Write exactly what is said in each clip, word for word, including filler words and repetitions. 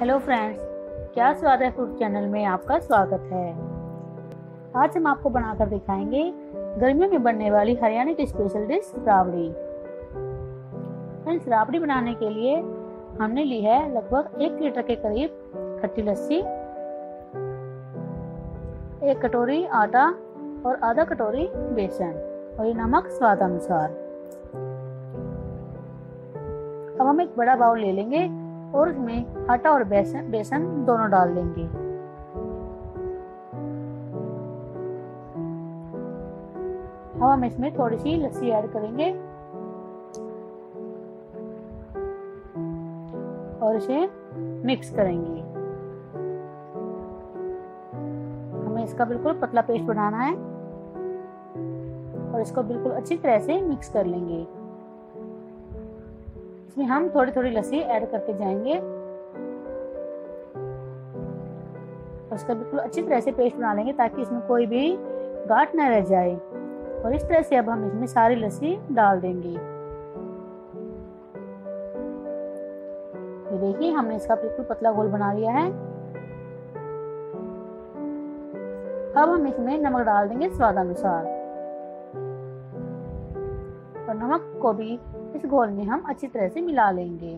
Hello friends, क्या स्वाद है फूड चैनल में आपका स्वागत है। आज हम आपको बनाकर दिखाएंगे गर्मियों में बनने वाली हरियाणा की स्पेशल डिश राबड़ी। फ्रेंड्स, राबड़ी बनाने के लिए हमने ली है लगभग एक लीटर के करीब खट्टी लस्सी, एक कटोरी आटा और आधा कटोरी बेसन और ये नमक स्वाद अनुसार। अब हम एक बड़ा बाउल ले लेंगे और उसमें आटा और बेसन बेसन दोनों डाल देंगे। अब हम इसमें थोड़ी सी लस्सी ऐड करेंगे और इसे मिक्स करेंगे। हमें इसका बिल्कुल पतला पेस्ट बनाना है और इसको बिल्कुल अच्छी तरह से मिक्स कर लेंगे। इसमें हम थोड़ी थोड़ी लस्सी ऐड करते जाएंगे और इसका बिल्कुल अच्छी तरह से पेस्ट बना लेंगे ताकि इसमें कोई भी गांठ न रह जाए। और इस तरह से अब हम इसमें सारी लस्सी डाल देंगे। ये देखिए, हमने इसका बिल्कुल पतला घोल बना लिया है। अब हम इसमें नमक डाल देंगे स्वाद अनुसार और नमक को भी इस घोल में हम अच्छी तरह से मिला लेंगे।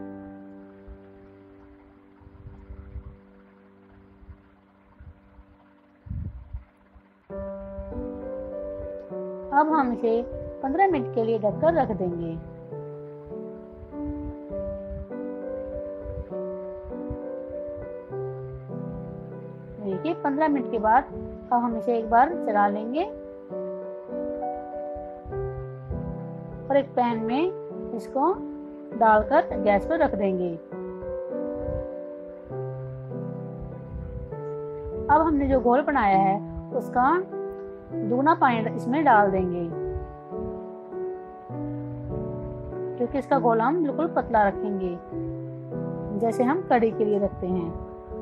अब हम इसे पंद्रह मिनट के लिए ढककर रख देंगे। देखिए, पंद्रह मिनट के बाद अब हम इसे एक बार चला लेंगे और एक पैन में इसको डालकर गैस पर रख देंगे। अब हमने जो घोल बनाया है उसका दूना पानी इसमें डाल देंगे, क्योंकि इसका घोल हम बिल्कुल पतला रखेंगे जैसे हम कढ़ी के लिए रखते हैं।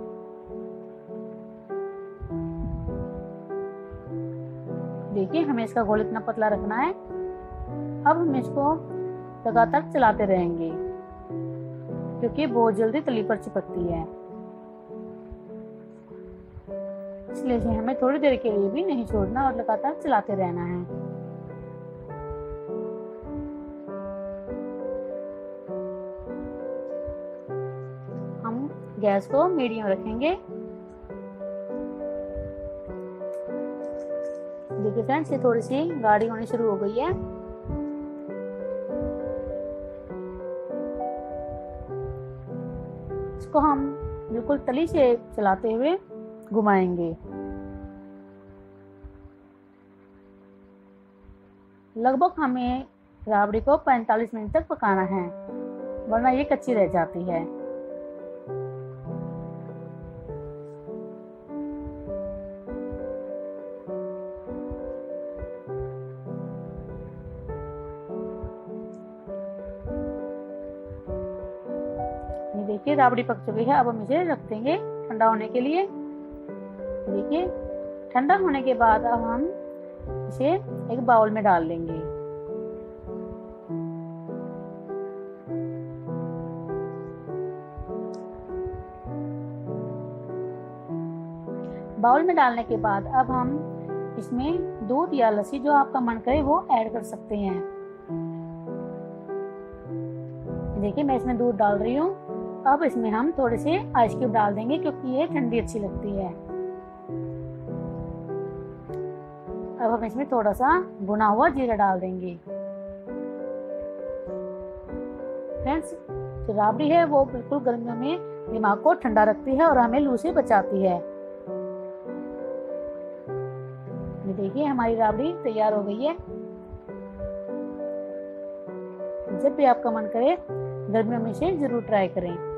देखिए, हमें इसका घोल इतना पतला रखना है। अब हम इसको लगातार चलाते रहेंगे क्योंकि बहुत जल्दी तली पर चिपकती है, इसलिए इसे हमें थोड़ी देर के लिए भी नहीं छोड़ना और लगातार चलाते रहना है। हम गैस को मीडियम रखेंगे। देखिए फ्रेंड्स, ये थोड़ी सी गाढ़ी होनी शुरू हो गई है। इसको हम बिल्कुल तली से चलाते हुए घुमाएंगे। लगभग हमें राबड़ी को पैंतालीस मिनट तक पकाना है, वरना ये कच्ची रह जाती है। देखिए, राबड़ी पक चुकी है। अब हम इसे रख देंगे ठंडा होने के लिए। देखिए, ठंडा होने के बाद अब हम इसे एक बाउल में डाल लेंगे। बाउल में डालने के बाद अब हम इसमें दूध या लस्सी जो आपका मन करे वो ऐड कर सकते हैं। देखिए, मैं इसमें दूध डाल रही हूँ। अब इसमें हम थोड़े से आइस क्यूब डाल देंगे क्योंकि ये ठंडी अच्छी लगती है। अब हम इसमें थोड़ा सा भुना हुआ जीरा डाल देंगे। फ्रेंड्स, जो राबड़ी है वो बिल्कुल गर्मियों में दिमाग को ठंडा रखती है और हमें लू से बचाती है। ये देखिए, हमारी राबड़ी तैयार हो गई है। जब भी आपका मन करे गर्मियों में इसे जरूर ट्राई करें।